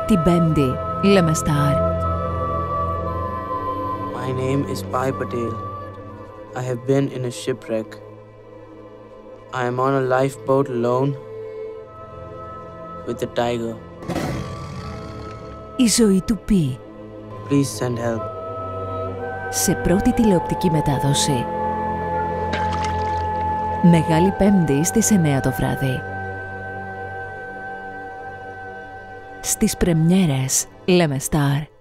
Την Πέμπτη λέμε Σταρ. My name is Pai Patel. I have been in a shipwreck. I am on a lifeboat alone with a tiger. Η ζωή του Πι. Please send help. Σε πρώτη τηλεοπτική μετάδοση. Μεγάλη Πέμπτη στις 9 το βράδυ. Στις πρεμιέρες λέμε Σταρ.